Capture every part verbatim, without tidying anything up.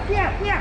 变变。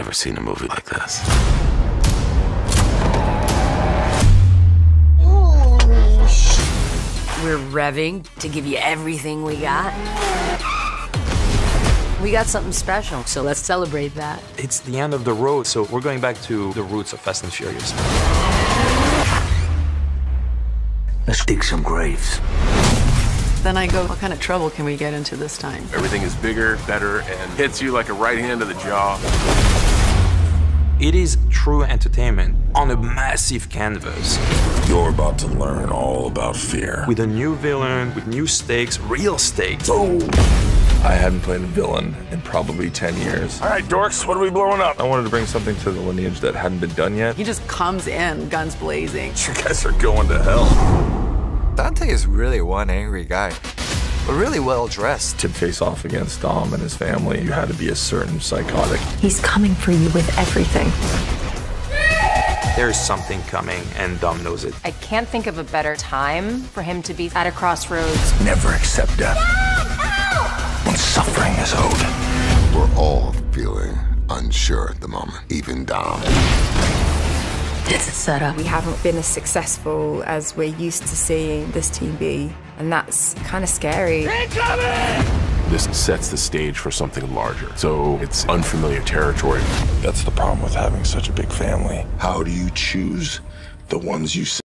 never seen a movie like this. We're revving to give you everything we got. We got something special, so let's celebrate that. It's the end of the road, so we're going back to the roots of Fast and Furious. Let's dig some graves. Then I go, what kind of trouble can we get into this time? Everything is bigger, better, and hits you like a right hand to the jaw. It is true entertainment on a massive canvas. You're about to learn all about fear. With a new villain, with new stakes, real stakes. Oh! I hadn't played a villain in probably ten years. All right, dorks, what are we blowing up? I wanted to bring something to the lineage that hadn't been done yet. He just comes in, guns blazing. You guys are going to hell. Dante is really one angry guy, but really well dressed. To face off against Dom and his family, you had to be a certain psychotic. He's coming for you with everything. There's something coming, and Dom knows it. I can't think of a better time for him to be at a crossroads. Never accept death when suffering is owed. We're all feeling unsure at the moment, even Dom. It's a setup. We haven't been as successful as we're used to seeing this team be, and that's kind of scary. This sets the stage for something larger, so it's unfamiliar territory. That's the problem with having such a big family. How do you choose the ones you